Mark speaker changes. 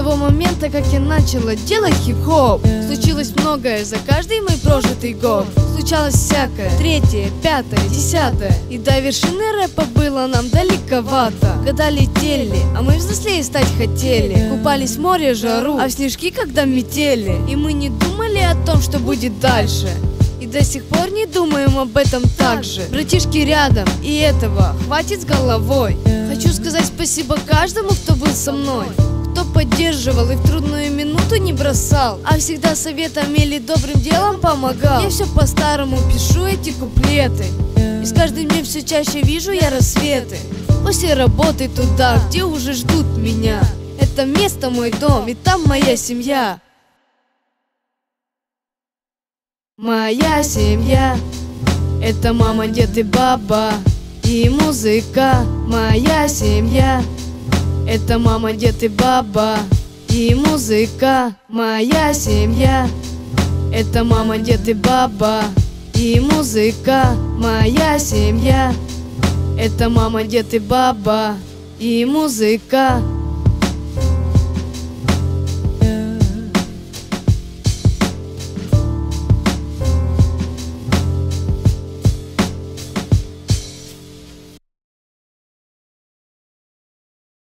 Speaker 1: того момента, как я начала делать хип-хоп, случилось многое за каждый мой прожитый год. Случалось всякое, третье, пятое, десятое. И до вершины рэпа было нам далековато. Года летели, а мы взрослее стать хотели. Купались в море, жару, а в снежки когда метели. И мы не думали о том, что будет дальше. И до сих пор не думаем об этом так же. Братишки рядом, и этого хватит с головой. Хочу сказать спасибо каждому, кто был со мной, кто поддерживал и в трудную минуту не бросал, а всегда советами или добрым делом помогал. Я все по-старому пишу эти куплеты, и с каждым днем все чаще вижу я рассветы. После работы туда, где уже ждут меня. Это место мой дом, и там моя семья. Моя семья — это мама, дед и баба, и музыка. Моя семья — это мама, дед и баба, и музыка. Моя семья — это мама, дед и баба, и музыка. Моя семья — это мама, дед и баба, и музыка.